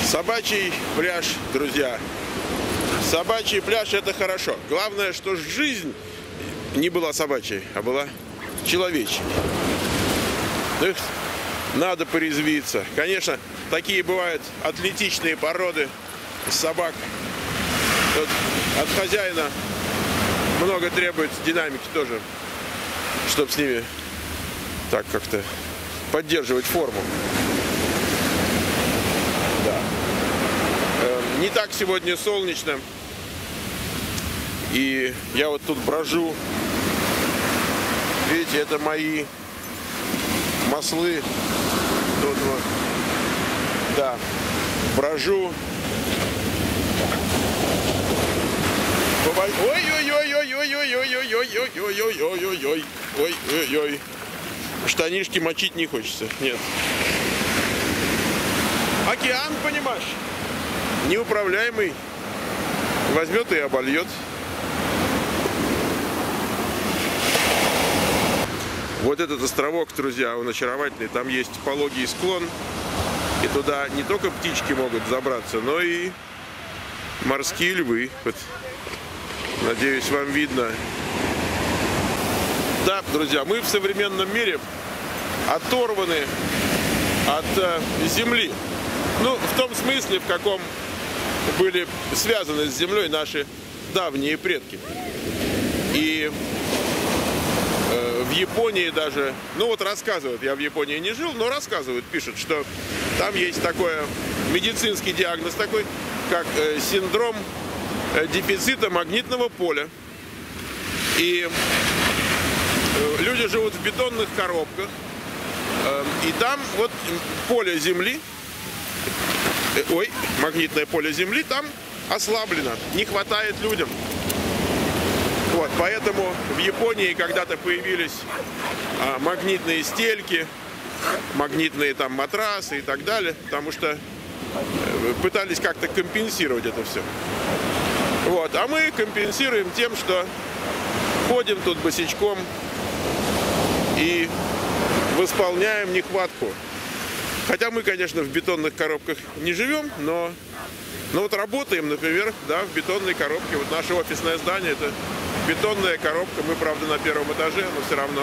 Собачий пляж, друзья. Собачий пляж — это хорошо. Главное, что жизнь не была собачьей, а была человечьей. Ну, надо порезвиться. Конечно, такие бывают атлетичные породы собак. Вот от хозяина много требуется динамики тоже, чтобы с ними так как-то поддерживать форму. Да. Не так сегодня солнечно. И я вот тут брожу. Видите, это мои маслы. Тут вот. Да. Брожу. Ой-ой-ой-ой-ой-ой-ой-ой-ой-ой-ой-ой-ой-ой-ой-ой. Штанишки мочить не хочется. Нет. Океан, понимаешь? Неуправляемый. Возьмет и обольет. Вот этот островок, друзья, он очаровательный. Там есть пологий склон. И туда не только птички могут забраться, но и морские львы. Вот. Надеюсь, вам видно. Да, друзья, мы в современном мире оторваны от земли. Ну, в том смысле, в каком были связаны с землей наши давние предки. И в Японии даже, ну вот рассказывают, я в Японии не жил, но рассказывают, пишут, что там есть такой медицинский диагноз такой, как синдром дефицита магнитного поля. И люди живут в бетонных коробках, и там вот поле Земли, магнитное поле Земли там ослаблено, не хватает людям. Вот, поэтому в Японии когда-то появились магнитные стельки, магнитные там матрасы и так далее, потому что пытались как-то компенсировать это все. Вот, а мы компенсируем тем, что ходим тут босичком и восполняем нехватку. Хотя мы, конечно, в бетонных коробках не живем, но вот работаем, например, да, в бетонной коробке. Вот наше офисное здание — это бетонная коробка. Мы, правда, на первом этаже, но все равно.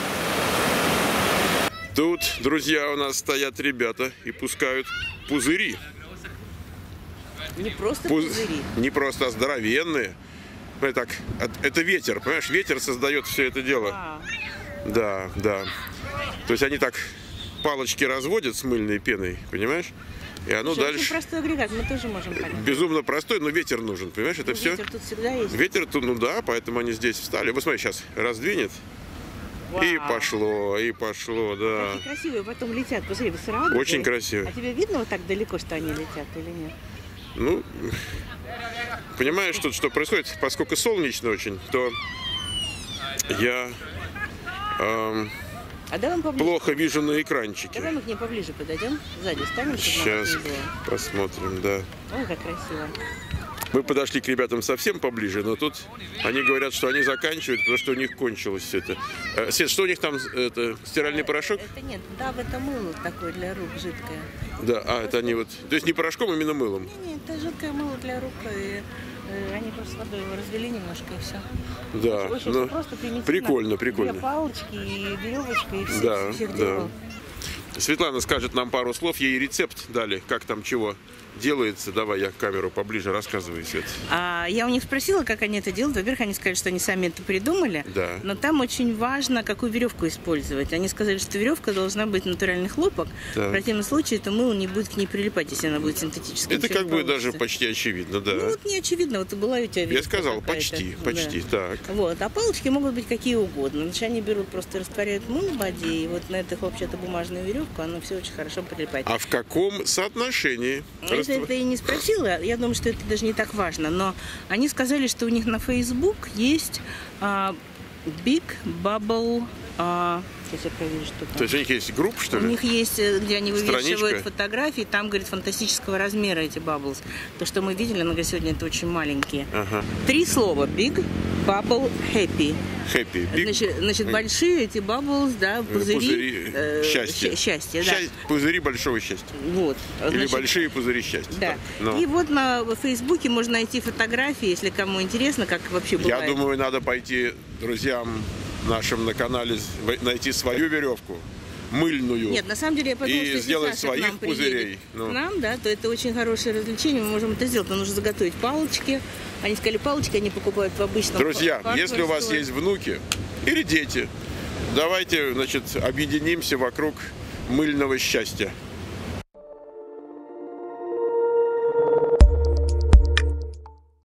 Тут, друзья, у нас стоят ребята и пускают пузыри. Не просто пузыри. Не просто, а здоровенные. Это ветер, понимаешь? Ветер создает все это дело. Да, да. То есть они так палочки разводят с мыльной пеной, понимаешь? И оно дальше... Очень простой агрегат, мы тоже можем понять. Безумно простой, но ветер нужен, понимаешь? Это все. Ветер тут всегда есть. Ветер тут, ну да, поэтому они здесь встали. Вот смотри, сейчас раздвинет. Вау. И пошло, да. Очень красивые потом летят. Посмотри, высоко. Очень красиво. А тебе видно вот так далеко, что они летят или нет? Ну, понимаешь, тут что происходит? Поскольку солнечно очень, то я плохо вижу на экранчике. Давай мы к ней поближе подойдем. Сзади станем. Сейчас посмотрим, да. Ой, как красиво. Мы подошли к ребятам совсем поближе, но тут они говорят, что они заканчивают, потому что у них кончилось все это. Свет, что у них там, это стиральный порошок? Это нет, да, это мыло такое для рук жидкое. Да, это они вот, то есть не порошком, а именно мылом? Нет, это жидкое мыло для рук, и они просто водой его развели немножко и все. Да, очень просто, примитивно. Прикольно. Две палочки и веревочка, и все, да, всех да. делал. Светлана скажет нам пару слов, ей рецепт дали, как там чего делается. Давай, я камеру поближе, рассказывай, Свет. Я у них спросила, как они это делают. Во-первых, они сказали, что они сами это придумали. Да. Но там очень важно, какую веревку использовать. Они сказали, что веревка должна быть натуральный хлопок. Да. В противном случае это мыло не будет к ней прилипать, если она будет синтетической. Это как бы даже почти очевидно, да. Ну вот не очевидно, вот и была у тебя веревка. Я сказал, почти, да. Так. Вот, а палочки могут быть какие угодно. Значит, они берут, просто растворяют мыло в воде, и вот на эту хлопчатобумажную веревку она все очень хорошо прилипает. А в каком соотношении? Это и не спросила, я думаю, что это даже не так важно, но они сказали, что у них на Facebook есть Big Bubble Сейчас я проверю, что там. То есть у них есть группа, что ли? У них есть, где они вывешивают Страничка? фотографии, там, говорит, фантастического размера эти bubbles. То, что мы видели, она говорит, сегодня это очень маленькие. Ага. 3 слова. Big, bubble, happy. Happy. Big. Значит, большие эти bubbles, да, пузыри. Счастья. Счастья, да. Пузыри большого счастья. Вот. Или Значит, большие пузыри счастья. да. Так, ну. И вот на Фейсбуке можно найти фотографии, если кому интересно, как вообще бывает. Я думаю, надо пойти друзьям нашим на канале найти свою веревку, мыльную. Нет, на самом деле я подумала, и что если сделать Саша к своих нам приедет пузырей. Ну. к нам, да, то это очень хорошее развлечение, мы можем это сделать. Но нужно заготовить палочки. Они сказали, палочки они покупают в обычном Друзья, hardware если у вас store. есть внуки или дети, давайте, значит, объединимся вокруг мыльного счастья.